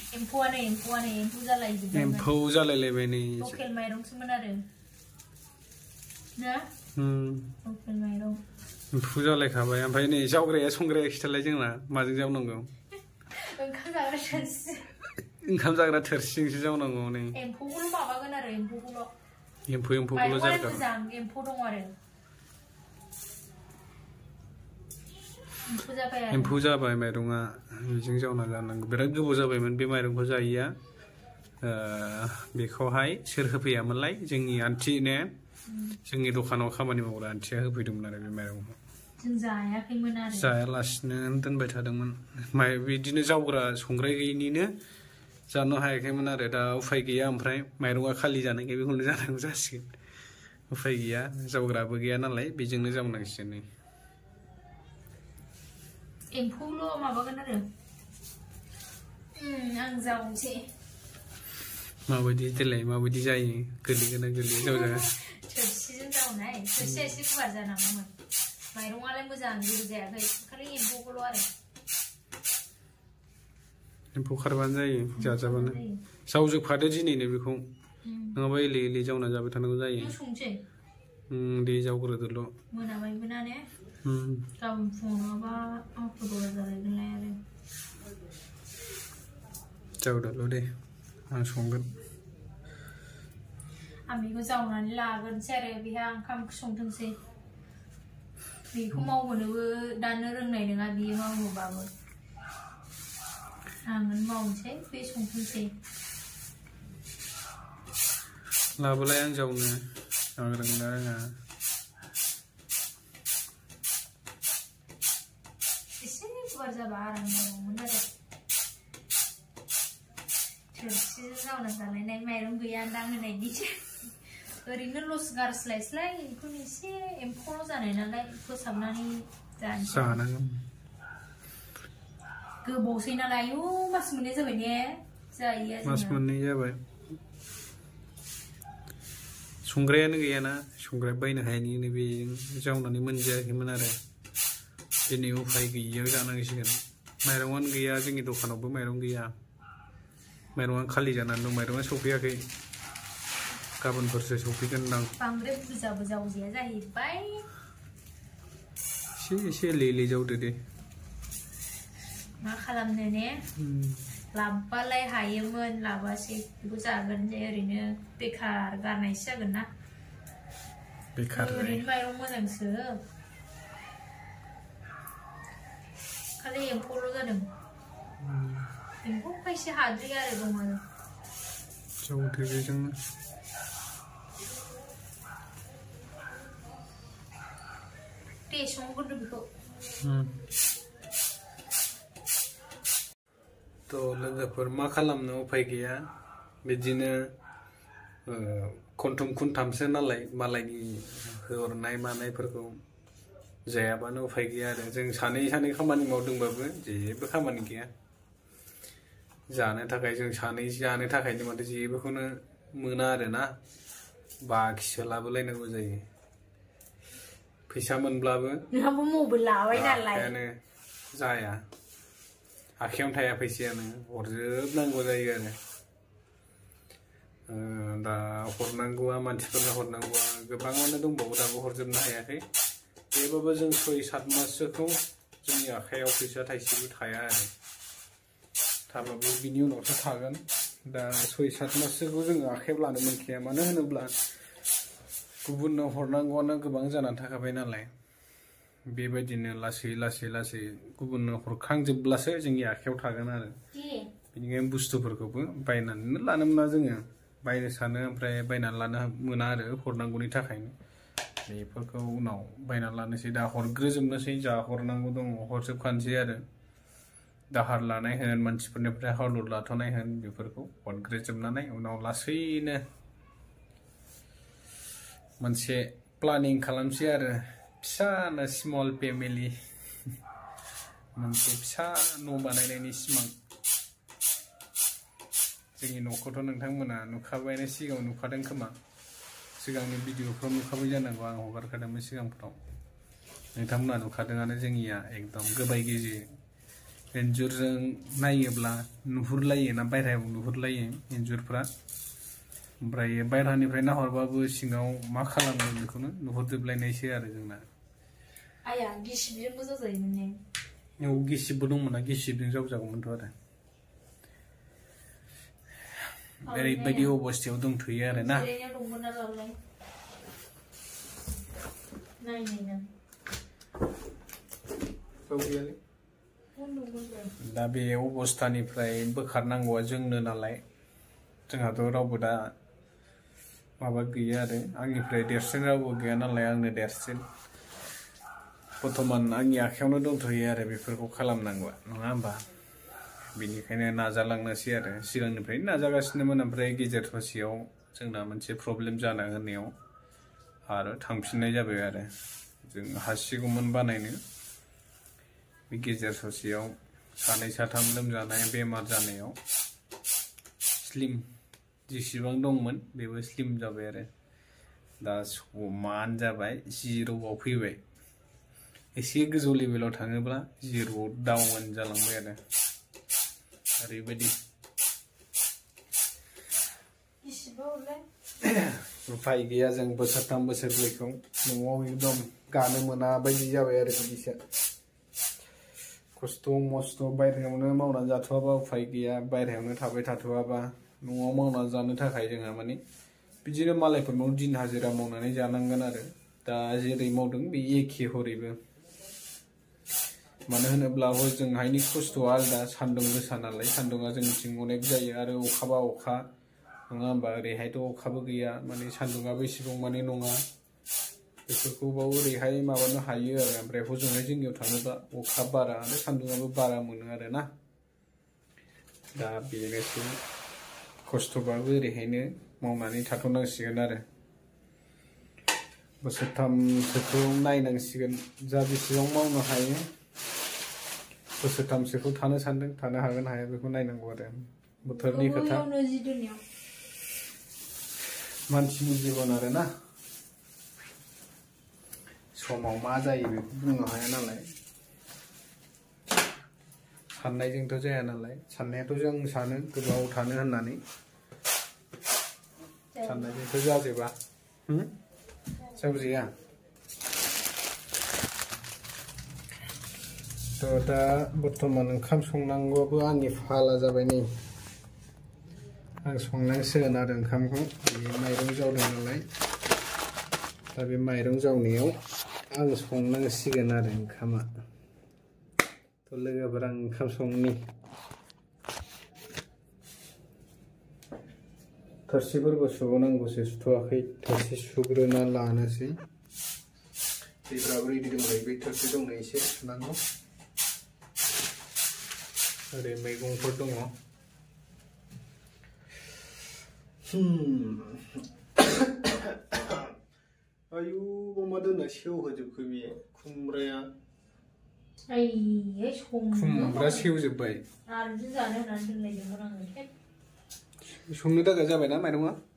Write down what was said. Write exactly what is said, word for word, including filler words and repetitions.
एम्फौआनो एम्फौआनो एम्फौ जालायजोब्बाय एम्फौ जालायलायबाय नै लकेल माइरंसोमोन आरो ना लकेल माइरं एम्फौ जालायखाबाय ओमफ्राय नै जावग्राया संग्राया खिथालाय जोंना माजों जावनांगौ ओंखाम जाग्रा थोरसि ओंखाम जाग्रा थोरसिजोंसो जावनांगौ नै एम्फौखौल' माबागोन आरो एम्फौखौल' एम्फौ एम्फौखौल' जागोन मोजां एम्फौ दङ आरो एम्फौ जाबाय आरो एम्फौ जाबाय माइरङा बेजों जावना जानांगौ बिराद गोबाव जाबायमोन बे माइरंखौ जायैया बेखौहाय सोर होफैयामोनलाय जोंनि आन्टि ने जोंनि दखानाव खामानि मावग्रा आन्टिया होफैदोंमोन आरो बे माइरंखौ जों जायाखैमोन आरो जायालासिनो दोनबाय थादोंमोन माइ बिदिनो जावग्रा संग्राय गैयिनिनो जानो हायाखैमोन आरो दा उफाय गैया ओमफ्राय माइरङा खालि जानायखाय बेखौनो जानांगौ जासिगोन उफाय गैया जावग्राबो गैया नालाय बेजोंनो जावनांसिगोन नै एम्फौल' माबागोन आरो आं जावनोसै माबायदि देलाय माबायदि जायो गोलैगोन ना गोलैया जावजाया थोरसिजों जावनाय थोरसिया एसे गुवार जानांगौमोन माइरङालाय मोजां गुरै जायाखै खालि एम्फौखौल' आरो एम्फौ खारबानो जायो जाजाबानो जावजोबखादो दिनैनो बेखौ नङाबा एले एले जावना जाबाय थानांगौ जायो संसै दे जावग्रोदोल' मोनाबायबो ना ने गाबोन फुङाव नङाबा आंखौ जालायगोनलाय आरो जावदोल' दे आं संगोन आं बेखौ जावनानै लाग्रोनोसै आरो बेहा ओंखाम ओंख्रि संथोंसै बेखौ मावहोनोबो दानो रोंनाय नङा बियो मावोबाबो आंनो मावनोसै बे संथोंसै लाबोलाय आं जावनो आं रोंना रोङा एसे गुवार जाबा आराम जागौमोन आरो थोरसिजों जावना जालायनाय माइरं गैया दांहोनायनिसो ओरैनो लस गारस्लायस्लाय बेखौनो एसे एम्फौल' जानाय नालाय फोसाबनानै जानांगौ गोबावसै नालाय आयु मास मोननै जाबाय ने जायैया मास मोननै जाबाय संग्रायानो गैयाना संग्राय बायनो हायैनि बेजों जावनानै मोनजायाखैमोन आरो दिनै उफाय गैयियाव जानांसिगोन माइरङानो गैया जोंनि दखानावबो माइरं गैया माइरङा खालि जानानै दं माइरङा सफैयाखै गाबोनफोरसो सफैगोनदां बांद्राय बुरजाबो जावजाया जाहैबाय एसे एसे लेले जावदो दे मा खालामनो ने लाबबालाय हायोमोन लाबासै बेखौ जागोन जे ओरैनो बेखार गारनायसो जागोन ना बेखार ओरैनो माइरं मोजांसो खालि एम्फौल' जादों एम्फौ खायसे हाद्रि आरो दं आरो जावदो बेजोंनो दे संग्रोदो बेखौ तो लोगोफोर मा खालामनो उफाय गैया बिदिनो खनथाम खनथामसो नालाय मालायनि हरनाय मानायफोरखौ जायाबानो उफाय गैया आरो जों सानै सानै खामानि मावदोंबाबो जेबो खामानि गैया जानो थाखाय जों सानै जानो थाखायनो माथो जेबोखौनो मोना आरो ना बाखिसो लाबोलायनांगौ जायो फैसा मोनब्लाबो नोंहाबो मबाइल लाबाय नालाय आखायानो जाया आखायावनो थाया फैसायानो हरजोबनांगौ जायो आरो दा हरनांगौआ मानसिफोरनो हरनांगौआ गोबाङानो दंबावो दाबो हरजोबनो हायाखै थेवबाबो जों सय सात माससोखौ जोंनि आखायाव फैसा थाइसेबो थाया आरो थाबाबो बिनि उनावसो थागोन दा सय सात माससोखौ जोङो आखायाव लानो मोनखाया मानो होनोब्ला गुबुननो हरनांगौआनो गोबां जानानै थाखाबाय नालाय बेबायदिनो लासै लासै लासै गुबुननो हरखांजोबब्लासो जोंनि आखायाव थागोन आरो बेनिखायनो बुस्थुफोरखौबो बायनानैनो लानो मोना जोङो बायनो सानो ओमफ्राय बायनानै लानो मोना आरो हरनांगौनि थाखायनो बेफोरखौ उनाव बायनानै लानोसै दा हरग्रोजोबनोसै जा हरनांगौ दङ हरजोबखानोसै आरो दाहार लानाय होन मानसिफोरनिफ्राय हावलाद लाथ'नाय होन बेफोरखौ हरग्रोजोबनानै उनाव लासैनो मोनसे प्लानिं खालामसै आरो फिसानो स्मल फेमिलि मोनसे फिसा न' बानायनायनि सिमां जोंनि न'खौथ' नोंथांमोना नुखाबायानो सिगाङाव नुखादों खोमा सिगांनि भिडिअफ्राव नुखाबाय जानांगौ आं हगारखादोंमोन सिगांफ्राव नोंथांमोना नुखादोंआनो जोंनिया एकदम गोबाय गिजि एन्जुरजों नायोब्ला नुहुरलायो ना बायह्रायाव नुहुरलायो एन्जुरफ्रा ओमफ्राय बायह्रानिफ्राय नाहरबाबो सिङाव मा खालामो बेखौनो नुहुरजोबलायनायसो आरो जोंना आया गिसिबजोंबो जाजायोमोन ने औ गिसिबबो दंमोन ना गिसिबजों जावजागौमोनथ' आरो ओरैबायदि अबस्थायाव दंथ'यो आरो ना दा बे अबस्थानिफ्राय बोखारनांगौआ जोंनो नालाय जोंहाथ' रावबो दा माबा गैया आरो आंनिफ्राय देरसिन रावबो गैया नालाय आंनो देरसिन बर्थमान आंनि आखायावनो दंथ'यो आरो बेफोरखौ खालामनांगौआ नङा होमबा बेनिखायनो नाजालांनोसै आरो सिगांनिफ्रायनो नाजागासिनोमोन ओमफ्राय गेजेर ससेयाव जोंना मोनसे प्रब्लेम जाना होनायाव आरो थांफिननाय जाबाय आरो जों हासिगौमोन बानायनो बे गेजेर ससेयाव सानै साथाम लोमजानाय बेमार जानायाव स्लिम जेसेबां दंमोन बेबो स्लिम जाबाय आरो दा समान जाबाय जिर'आव फैबाय एसे गोजौ लेभेलाव थाङोब्ला जिर'आव डाउन जालांबाय आरो ओरैबायदि उफाय गैया जों बोसोरथाम बोसोरब्रैखौ न'आव एकदम गानो मोना बायदि जाबाय आरो बिदिसो खस्थ' मस्थ' बायह्रायावनो मावनानै जाथ'वाबा उफाय गैया बायह्रायावनो थाबाय थाथ'वाबा न'आव मावनानै जानो थाखाय जोंहा माने बिदिनो मालायफोरनाव दिन हाजिरा मावनानै जानांगोन आरो दा जेरै मावदों बे एखे हरैबो मानो होनोब्ला हजोंहायनि खस्थ'आ आलदा सान्दुं गोसा नालाय सान्दुङा जोंनिथिं अनेक जायो आरो अखाबा अखा नङा होमबा ओरैहायथ' अखाबो गैया माने सान्दुङाबो एसेबां माने नङा बेफोरखौबाव ओरैहाय माबानो हायो आरो ओमफ्राय हजोंहाय जोंनियाव थाङोबा अखा बारा आरो सान्दुङाबो बारा मोनो आरो ना दा बेनोसै खस्थ'बाबो ओरैहायनो मावनानै थाथ'नांसिगोन आरो बोसोरथामसोखौ नायनांसिगोन जा बेसेबां मावनो हायो बोसोरथामसोखौ थानो सानदों थानो हागोन हाया बेखौ नायनांगौ आरो बोथोरनि खोथा मानसिनि जिबन आरो ना समाव मा जायो बेखौ बुंनो हाया नालाय साननायजोंथ' जाया नालाय साननायाथ' जों सानो गोबाव थानो होननानै साननायजोंथ' जाजोबा जाबोजाया थ' दा बर्थमान ओंखाम संनांगौआबो आंनि फाला जाबाय नै आं संनांसिगोन आरो ओंखामखौ बे माइरं जावदों नालाय दा बे माइरं जावनायाव आं संनांसिगोन आरो ओंखामा थ' लोगोफोर आं ओंखाम संनि थोरसिफोरखौ सुबावनांगौसो सुथ'वाखै थोरसि सुग्रोना लानोसै दैफ्राबो रेडि दंलायो बे थोरसि दंनो एसे सुनांगौ ओरै मैगंफोर दङ आयु अमा दोनना सेवहोजोबखो बे खुमब्राया खुमब्रा सेवजोब्बाय संनो थाखाय जाबायना माइरङा